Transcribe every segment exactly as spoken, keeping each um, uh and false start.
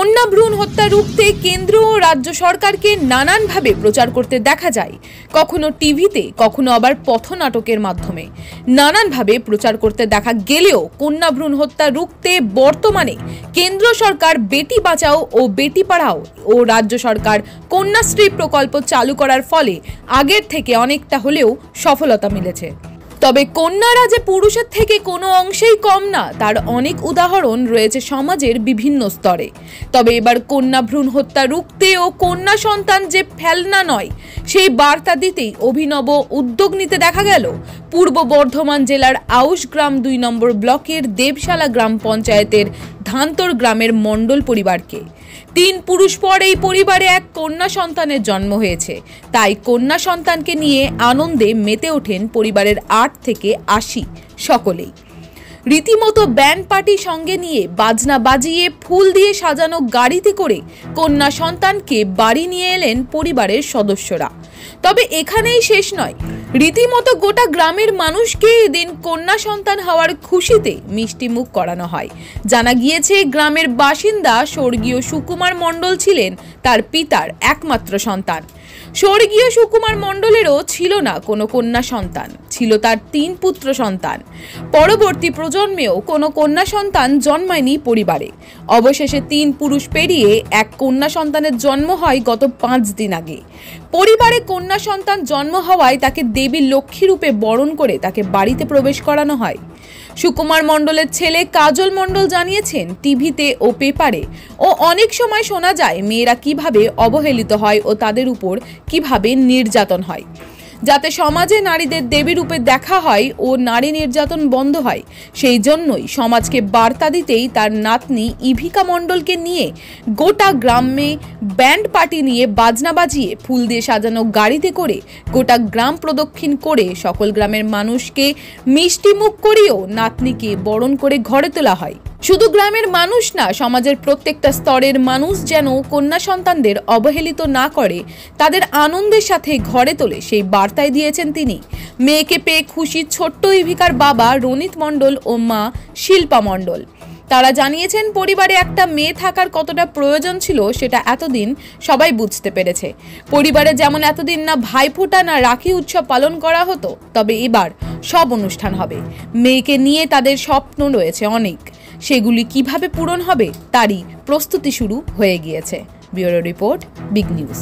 কন্যা ভ্রূণ হত্যা রুখতে কেন্দ্র ও রাজ্য সরকারকে নানানভাবে প্রচার করতে দেখা যায়, কখনো টিভিতে, কখনো আবার পথনাটকের মাধ্যমে নানানভাবে প্রচার করতে দেখা গেলেও কন্যা ভ্রূণ হত্যা রুখতে বর্তমানে কেন্দ্র সরকার বেটি বাঁচাও ও বেটি পড়াও ও রাজ্য সরকার কন্যাশ্রী প্রকল্প চালু করার ফলে আগের থেকে অনেকটা হলেও সফলতা মিলেছে। তবে কন্যারা যে পুরুষের থেকে কোনো অংশেই কম না, তার অনেক উদাহরণ রয়েছে সমাজের বিভিন্ন স্তরে। তবে এবার কন্যা ভ্রূণ হত্যা রুখতে ও কন্যা সন্তান যে ফেলনা নয়, সেই বার্তা দিতেই অভিনব উদ্যোগ নিতে দেখা গেল পূর্ব বর্ধমান জেলার আউশগ্রাম দুই নম্বর ব্লকের দেবশালা গ্রাম পঞ্চায়েতের ধান্তর গ্রামের মণ্ডল পরিবারকে। তিন পুরুষ পর এই পরিবারে এক কন্যা সন্তানের জন্ম হয়েছে, তাই কন্যা সন্তানকে নিয়ে আনন্দে মেতে ওঠেন পরিবারের আট থেকে আশি সকলেই। রীতিমতো ব্যান্ড পার্টি সঙ্গে নিয়ে বাজনা বাজিয়ে ফুল দিয়ে সাজানো গাড়িতে করে কন্যা সন্তানকে বাড়ি নিয়ে এলেন পরিবারের সদস্যরা। তবে এখানেই শেষ নয়, রীতিমতো গোটা গ্রামের মানুষকে এদিন কন্যা সন্তান হওয়ার খুশিতে মিষ্টি মুখ করানো হয়। জানা গিয়েছে, গ্রামের বাসিন্দা স্বর্গীয় সুকুমার মণ্ডল ছিলেন তার পিতার একমাত্র সন্তান। স্বর্গীয় সুকুমার মণ্ডলেরও ছিল না কোনো কন্যা সন্তান, ছিল তার তিন পুত্র সন্তান। পরবর্তী প্রজন্মেও কোনো কন্যা সন্তান জন্মায়নি পরিবারে। অবশেষে তিন পুরুষ পেরিয়ে এক কন্যা সন্তানের জন্ম হয় গত পাঁচ দিন আগে। পরিবারে কন্যা সন্তান জন্ম হওয়ায় তাকে দেবী লক্ষ্মী রূপে বরণ করে তাকে বাড়িতে প্রবেশ করানো হয়। সুকুমার মণ্ডলের ছেলে কাজল মণ্ডল জানিয়েছেন, টিভিতে ও পেপারে ও অনেক সময় শোনা যায় মেয়েরা কিভাবে অবহেলিত হয় ও তাদের উপর কিভাবে নির্যাতন হয়। যাতে সমাজে নারীদের দেবী রূপে দেখা হয় ও নারী নির্যাতন বন্ধ হয়, সেই জন্যই সমাজকে বার্তা দিতেই তার নাতনি ইভিকা মণ্ডলকে নিয়ে গোটা গ্রামে ব্যান্ড পার্টি নিয়ে বাজনা বাজিয়ে ফুল দিয়ে সাজানো গাড়িতে করে গোটা গ্রাম প্রদক্ষিণ করে সকল গ্রামের মানুষকে মিষ্টি মুখ করিয়েও নাতনিকে বরণ করে ঘরে তোলা হয়। শুধু গ্রামের মানুষ না, সমাজের প্রত্যেকটা স্তরের মানুষ যেন কন্যা সন্তানদের অবহেলিত না করে, তাদের আনন্দের সাথে ঘরে তোলে, সেই বার্তায় দিয়েছেন তিনি। মেয়েকে পেয়ে খুশি ছোট্ট ইভিকার বাবা রনিত মণ্ডল ও মা শিল্পা মণ্ডল। তারা জানিয়েছেন, পরিবারে একটা মেয়ে থাকার কতটা প্রয়োজন ছিল সেটা এতদিন সবাই বুঝতে পেরেছে। পরিবারে যেমন এতদিন না ভাইফোঁটা না রাখি উৎসব পালন করা হতো, তবে এবার সব অনুষ্ঠান হবে। মেয়েকে নিয়ে তাদের স্বপ্ন রয়েছে অনেক, সেগুলি কিভাবে পূরণ হবে তারই প্রস্তুতি শুরু হয়ে গিয়েছে। Bureau report, big news.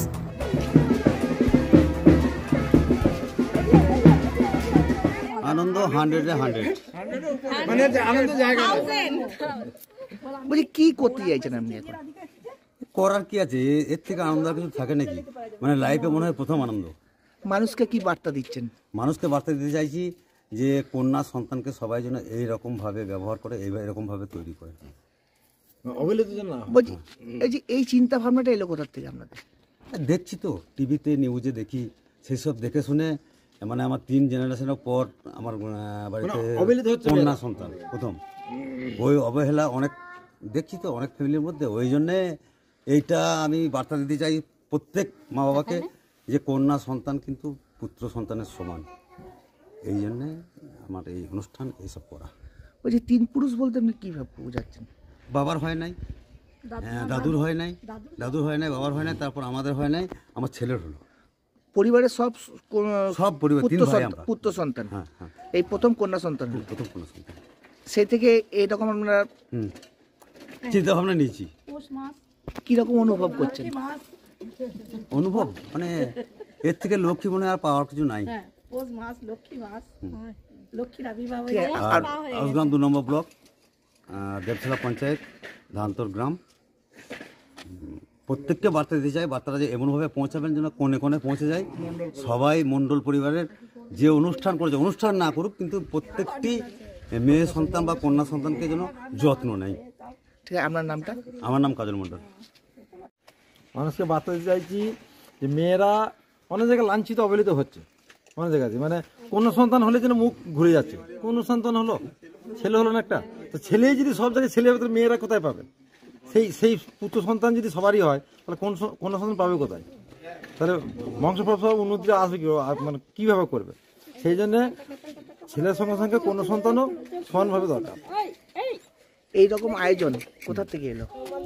আনন্দ হান্ড্রেড হান্ড্রেড মানে আনন্দ জায়গা বলছি কি করতে চাইছেন আপনি এখন? করার কি আছে, এর থেকে আনন্দ কিছু থাকে নাকি? মানে লাইফে মনে হয় প্রথম আনন্দ। মানুষকে কি বার্তা দিচ্ছেন? মানুষকে বার্তা দিতে চাইছি যে কন্যা সন্তানকে সবাই যেন এইরকম ভাবে ব্যবহার করে, এরকম ভাবে তৈরি করে। বলছি এই যে এই চিন্তা ভাবনাটা এলো কোথা থেকে আপনাদের? দেখছি তো টিভিতে নিউজে দেখি, সেই সব দেখে শুনে মানে আমার তিন জেনারেশনের পর আমার বাড়িতে কন্যা সন্তান প্রথম। ওই অবহেলা অনেক দেখছি তো অনেক ফ্যামিলির মধ্যে। ওই জন্যে এইটা আমি বার্তা দিতে চাই প্রত্যেক মা বাবাকে যে কন্যা সন্তান কিন্তু পুত্র সন্তানের সমান। এই জন্যে আমার এই অনুষ্ঠান এইসব করা। বলছি তিন পুরুষ বলতে আপনি কীভাবে বোঝাচ্ছেন? বাবার হয় নাই, দাদুর হয় নাই, দাদুর হয় নাই, বাবার হয় নাই, তারপর আমাদের হয় নাই, আমার ছেলের হলো। পরিবারের সব সব পরিবার তিন ভাই আমরা, পুত্র সন্তান। হ্যাঁ হ্যাঁ, এই প্রথম কন্যা সন্তান, প্রথম কন্যা সন্তান। সেই থেকে এইরকম আমরা হুম চিন্তা ভাবনা নিয়েছি। কীরকম অনুভব করছেন? অনুভব মানে এর থেকে লক্ষ্মী মনে আর পাওয়ার কিছু নাই। আউশগ্রাম দু নম্বর ব্লক, দেবশালা পঞ্চায়েত, ধান্তর গ্রাম। প্রত্যেককে বার্তা দিতে চাই, বার্তাটা যে এমনভাবে পৌঁছাবেন যেন কোণে কোণে পৌঁছে যায়। সবাই মণ্ডল পরিবারের যে অনুষ্ঠান করেছে, অনুষ্ঠান না করুক, কিন্তু প্রত্যেকটি মেয়ে সন্তান বা কন্যা সন্তানকে যেন যত্ন নেয়। ঠিক আছে, আপনার নামটা? আমার নাম কাজল মণ্ডল। মানুষকে বার্তা দিতে চাইছি যে মেয়েরা অনেক জায়গায় লাঞ্ছিত অবহেলিত হচ্ছে, অনেক জায়গায়। মানে কোনো সন্তান হলে যেন মুখ ঘুরে যাচ্ছে। কোনো সন্তান হলো, ছেলে হলো না একটা, তো ছেলেই যদি সব জায়গায় ছেলে হবে তো মেয়েরা কোথায় পাবে? সেই সেই পুত্র সন্তান যদি সবারই হয় তাহলে কোন কোন সন্তান পাবে কোথায়? তাহলে বংশ পরম্পরা উন্নতি আসবে কি, মানে কীভাবে করবে? সেই জন্যে ছেলের সঙ্গে সঙ্গে কোনো সন্তানও সমানভাবে দরকার। এইরকম আয়োজন কোথা থেকে এলো?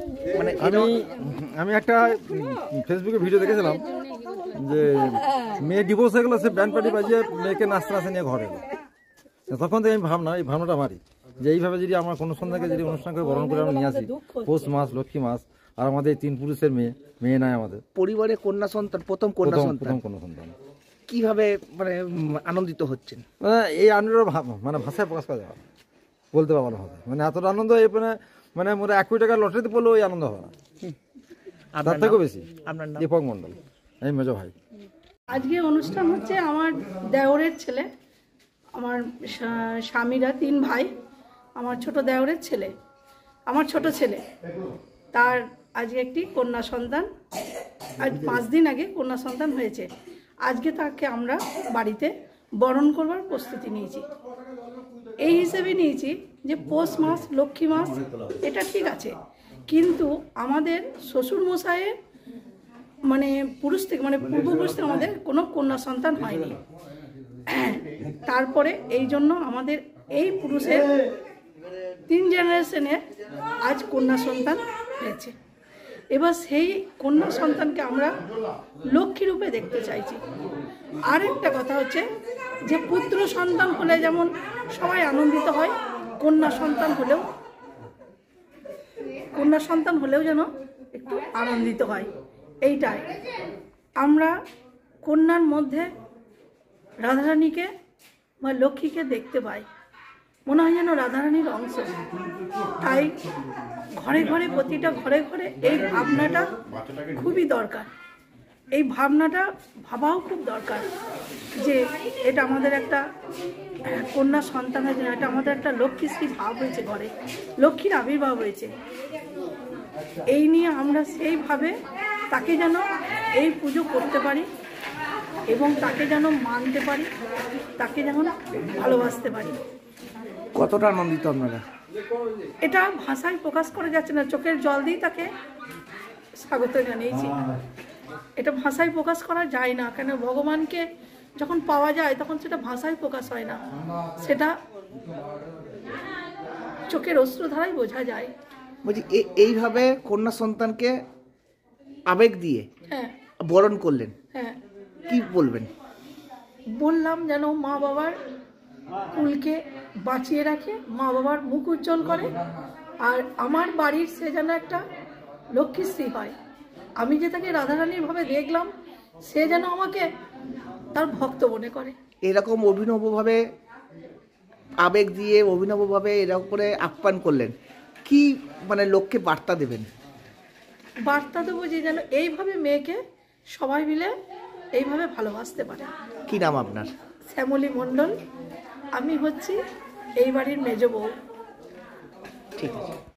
মানে আমি আমি একটা ফেসবুকে ভিডিও দেখেছিলাম যে মেয়ে ডিভোর্স হয়ে গেল, সে ব্যান্ড পার্টি বাজিয়ে মেয়েকে নাচতে নাচতে নিয়ে ঘরে এলো। তখন থেকে আমি ভাবনা এই ভাবনাটা মারি যে এইভাবে যদি আমার কোনো সন্ধ্যাকে যদি অনুষ্ঠান করে বরণ করে আমরা নিয়ে আসি, পৌষ মাস লক্ষ্মী মাস, আর আমাদের তিন পুরুষের মেয়ে মেয়ে নাই আমাদের পরিবারে কন্যা সন্তান, প্রথম কন্যা প্রথম সন্তান, প্রথম কোনো সন্তান, কিভাবে মানে উম, আনন্দিত হচ্ছেন? মানে এই আনন্দের ভাব- মানে ভাষায় প্রকাশ করা যাবে না, বলতে পারবো না ভাবে, মানে এতটা আনন্দ এই মানে মানে মোটা এক কোটি টাকার লটারিতে পড়লেও ওই আনন্দ হবে না, তার আপনার থেকেও নাম? বেশি। আপনার নাম? দীপক মন্ডল, আমি মেজো ভাই। আজকে অনুষ্ঠান হচ্ছে আমার দেওরের ছেলে, আমার স্বা- স্বামীরা তিন ভাই, আমার ছোট দেওরের ছেলে, আমার ছোট ছেলে, তার আজকে একটি কন্যা সন্তান, আজ পাঁচ দিন আগে কন্যা সন্তান হয়েছে। আজকে তাকে আমরা বাড়িতে বরণ করবার প্রস্তুতি নিয়েছি। এই হিসেবে নিয়েছি যে পৌষ মাস লক্ষ্মী মাস এটা ঠিক আছে, কিন্তু আমাদের শ্বশুরমশাইয়ের মানে পুরুষ থেকে মানে পূর্বপুরুষ থেকে আমাদের কোনো কন্যা সন্তান হয়নি। তারপরে এই জন্য আমাদের এই পুরুষের তিন জেনারেশনের আজ কন্যা সন্তান হয়েছে। এবার সেই কন্যা সন্তানকে আমরা লক্ষ্মী রূপে দেখতে চাইছি। আরেকটা কথা হচ্ছে যে পুত্র সন্তান হলে যেমন সবাই আনন্দিত হয়, কন্যা সন্তান হলেও কন্যা সন্তান হলেও যেন একটু আনন্দিত হয়। এইটাই আমরা কন্যার মধ্যে রাধারানীকে বা লক্ষ্মীকে দেখতে পাই, মনে হয় যেন রাধারানীর অংশ। তাই ঘরে ঘরে প্রতিটা ঘরে ঘরে এই ভাবনাটা খুবই দরকার। এই ভাবনাটা ভাবাও খুব দরকার যে এটা আমাদের একটা কন্যা সন্তান হয়েছে, এটা আমাদের একটা লক্ষ্মীশ্রী ভাব হয়েছে, ঘরে লক্ষ্মীর আবির্ভাব হয়েছে। এই নিয়ে আমরা সেইভাবে তাকে যেন এই পুজো করতে পারি এবং তাকে যেন মানতে পারি, তাকে যেন ভালোবাসতে পারি। কতটা আনন্দিত আপনারা? এটা ভাষায় প্রকাশ করা যাচ্ছে না, চোখের জল দিয়ে তাকে স্বাগত জানিয়েছি। এটা ভাষায় প্রকাশ করা যায় না, কেন ভগবানকে যখন পাওয়া যায় তখন সেটা ভাষায় প্রকাশ হয় না, সেটা চোখের অশ্রু ধারাই বোঝা যায়। বলছি এ- এইভাবে কন্যা সন্তানকে আবেগ দিয়ে হ্যাঁ বরণ করলেন, হ্যাঁ কি বলবেন? বললাম যেন মা বাবার কুলকে বাঁচিয়ে রাখে, মা বাবার মুখ উজ্জ্বল করে, আর আমার বাড়ির সে যেন একটা লক্ষ্মীশ্রী হয়। আমি যে তাকে রাধারানীর ভাবে দেখলাম, সে যেন আমাকে তার ভক্ত মনে করে। এরকম অভিনবভাবে আবেগ দিয়ে অভিনবভাবে এরকম করে আপ্যায়ন করলেন, কি মানে লোককে বার্তা দেবেন? বার্তা দেবো যে যেন এইভাবে মেয়েকে সবাই মিলে এইভাবে ভালোবাসতে পারে। কি নাম আপনার? শ্যামলী মণ্ডল, আমি হচ্ছি এই বাড়ির মেজ বউ। ঠিক আছে।